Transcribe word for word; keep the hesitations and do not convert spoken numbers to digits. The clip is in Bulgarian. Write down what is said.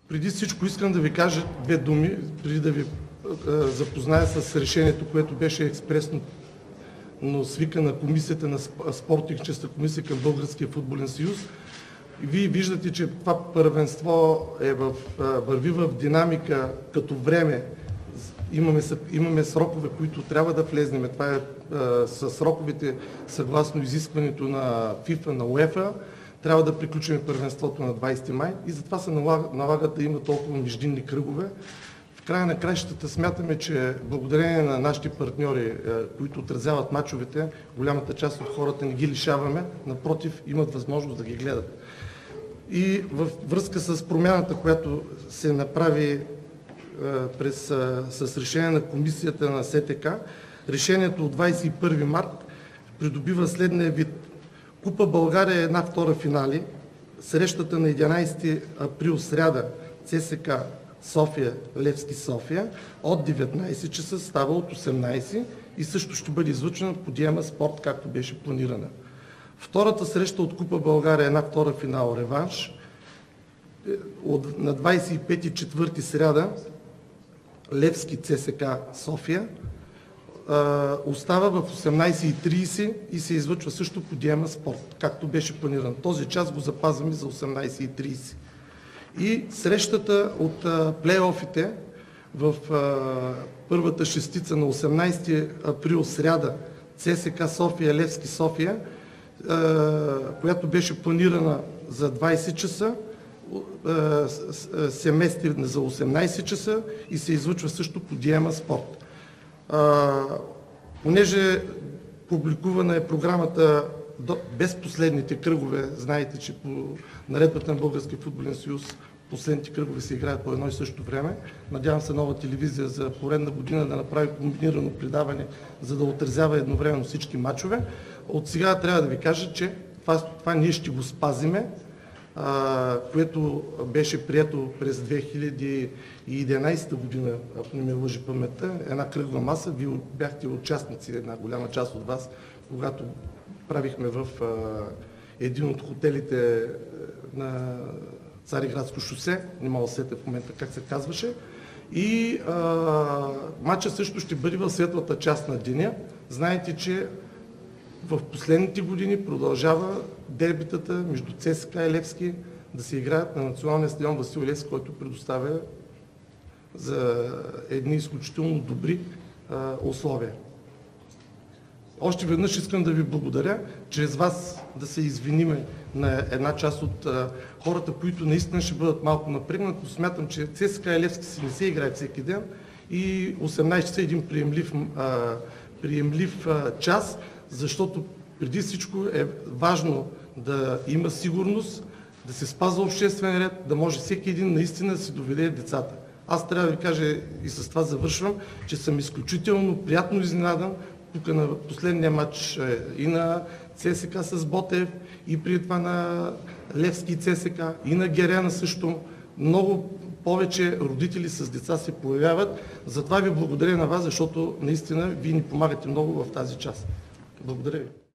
Преди всичко искам да ви кажа две думи, преди да ви запозная с решението, което беше експресно, но свика на комисията на спортно-техническата комисия към Българския футболен съюз. Вие виждате, че това първенство е в, върви в динамика като време. Имаме, имаме срокове, които трябва да влезнем. Това е с сроковете съгласно изискването на ФИФА, на УЕФА. Трябва да приключим първенството на двадесети май и затова се налага, налага да има толкова междинни кръгове. В края на краищата смятаме, че благодарение на нашите партньори, които отразяват мачовете, голямата част от хората не ги лишаваме, напротив, имат възможност да ги гледат. И във връзка с промяната, която се направи през, с решение на комисията на СТК, решението от двадесет и първи март придобива следния вид. Купа България е една втора финали. Срещата на единадесети април сряда ЦСКА София, Левски София от деветнадесет часа става от осемнадесет и също ще бъде излъчена по Диема Спорт, както беше планирана. Втората среща от Купа България е една втора финал реванш. На двадесет и пети четвърти сряда Левски ЦСКА София остава в осемнадесет и тридесет и се излъчва също по Диема Спорт, както беше планиран. Този час го запазваме за осемнадесет и тридесет. И срещата от плейофите в първата шестица на осемнадесети април сряда ЦСКА София, Левски София, която беше планирана за двадесет часа, се мести за осемнадесет часа и се излъчва също по Диема Спорт. Понеже публикувана е програмата без последните кръгове, знаете, че по наредбата на Българския футболен съюз последните кръгове се играят по едно и също време. Надявам се Нова телевизия за поредна година да направи комбинирано предаване, за да отразява едновременно всички мачове. От сега трябва да ви кажа, че това, това ние ще го спазиме, а, което беше прието през две хиляди и единадесета година, ако не ме лъжи паметта, една кръгла маса. Вие бяхте участници, една голяма част от вас, когато правихме в а, един от хотелите на Цариградско шосе, не мога да сетя в момента как се казваше. И а, матчът също ще бъде в светлата част на деня. Знаете, че в последните години продължава дербитата между ЦСКА и Левски да се играят на националния стадион Васил Левски, който предоставя за едни изключително добри а, условия. Още веднъж искам да ви благодаря, чрез вас да се извиниме на една част от а, хората, които наистина ще бъдат малко напрегнати, но смятам, че ЦСКА и Левски си не се играе всеки ден и осемнадесет часа е един приемлив, а, приемлив а, час, защото преди всичко е важно да има сигурност, да се спазва обществен ред, да може всеки един наистина да си доведе децата. Аз трябва да ви кажа и с това завършвам, че съм изключително приятно изненадан тук на последния матч и на ЦСКА с Ботев, и преди това на Левски и ЦСКА, и на Герена също. Много повече родители с деца се появяват. Затова ви благодаря на вас, защото наистина вие ни помагате много в тази част. Благодаря ви.